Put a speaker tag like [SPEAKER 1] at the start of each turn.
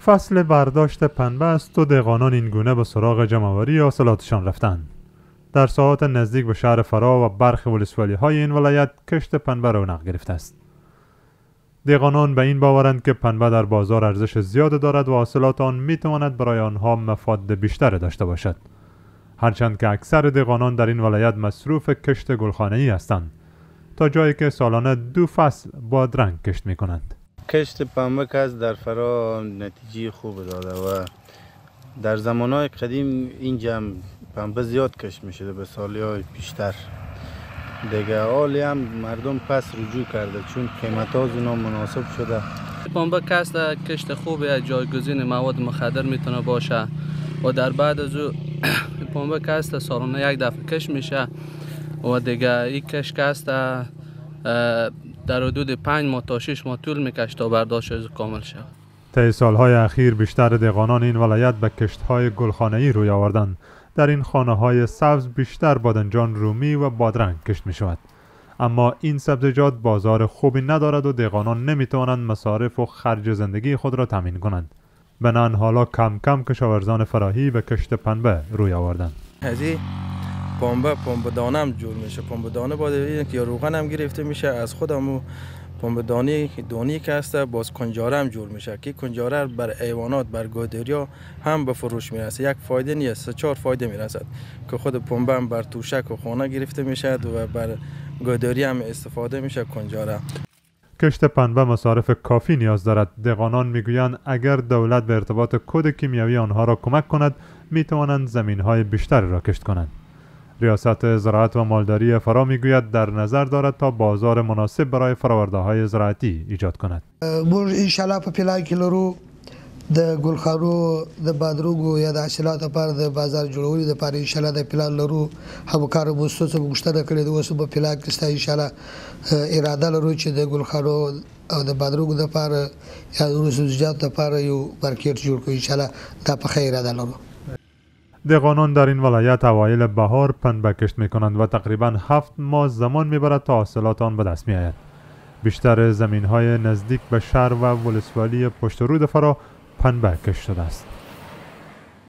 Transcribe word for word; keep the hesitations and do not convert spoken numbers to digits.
[SPEAKER 1] فصل برداشت پنبه است و دهاقینان این گونه به سراغ جمع‌آوری حاصلاتشان رفتند. در ساحات نزدیک به شهر فراه و برخی ولسوالی‌های این ولایت کشت پنبه رونق گرفته است. دهاقینان به این باورند که پنبه در بازار ارزش زیاد دارد و حاصلات آن میتواند برای آنها مفاد بیشتر داشته باشد. هرچند که اکثر دهاقینان در این ولایت مصروف کشت گلخانه‌ای هستند، تا جایی که سالانه دو فصل بادرنگ کشت میکنند.
[SPEAKER 2] کشت پنبه که در فراه نتیجه خوب داده و در زمانهای قدیم اینجا پنبه زیاد کشت میشده به سالی‌های پیشتر. دیگه حالی هم مردم پس رجوع کرده چون قیمت ها اونا مناسب شده.
[SPEAKER 3] پنبه کشت کشت خوبه، جایگزین مواد مخدر میتونه باشه و در بعد از او پنبه کشت سالانه یک دفعه کشت میشه و دیگه این کشت کشت در حدود پنج ماه تا شش ماه طول میکشه تا برداشت کامل شود.
[SPEAKER 1] طی سالهای اخیر بیشتر دهاقینان این ولایت به کشت‌های گلخانه‌ای روی آوردند. در این خانه‌های سبز بیشتر بادنجان رومی و بادرنگ کشت می‌شود. اما این سبزیجات بازار خوبی ندارد و دهاقینان نمی‌توانند مصارف و خرج زندگی خود را تامین کنند. بنابراین حالا کم کم کشاورزان فراهی به کشت پنبه روی آوردند.
[SPEAKER 4] هذه پنبه پنبه دانه هم جور میشه. پنبه دانه باید که یا روغن هم گرفته میشه از خودمو. پنبه دانه دانی که هست باز کنجاره هم جور میشه که کنجاره بر ایوانات بر گودریا هم به فروش میرسه. یک فایده نیست، سه چهار فایده میرسد که خود پنبه هم بر توشک و خانه گرفته میشه و بر گودریا هم استفاده میشه کنجاره.
[SPEAKER 1] کشت پنبه مصارف کافی نیاز دارد. دهاقینان میگویند اگر دولت به ارتباط کد کیمیایی آنها را کمک کند میتوانند زمینهای بیشتری را کشت کنند. ریاست زراعت و مالداری فراه میگوید در نظر دارد تا بازار مناسب برای فراورده‌های زراعتی ایجاد کند.
[SPEAKER 5] موږ ان شاء الله په پلان کې لرو د ګلخانو د بادرنګو یا د حاصلاتو لپاره د بازار جوړولو لپاره ان شاء الله د پلان لرو. همکارو مو څه غوښتنه کړې ده اوس په پلان کې ستا ان شاء الله اراده لرو چې د ګلخانو او د بادرنګو لپاره یا د سبزیجاتو لپاره یو مارکیټ جوړ کړو. ان شاء الله دا په خیر اراده لرو.
[SPEAKER 1] دهاقینان در این ولایت اوایل بهار پنبه کشت می کنند و تقریبا هفت ماه زمان می برد تا حاصلات آن به دست می آید. بیشتر زمین های نزدیک به شهر و ولسوالی پشت رود فراه پنبه کشت شده است.